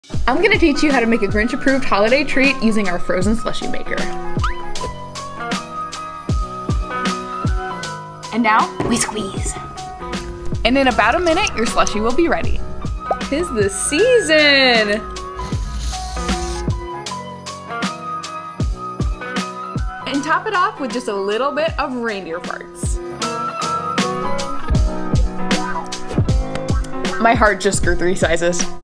I'm gonna teach you how to make a Grinch-approved holiday treat using our frozen slushie maker. And now, we squeeze. And in about a minute, your slushie will be ready. 'Tis the season! And top it off with just a little bit of reindeer farts. My heart just grew 3 sizes.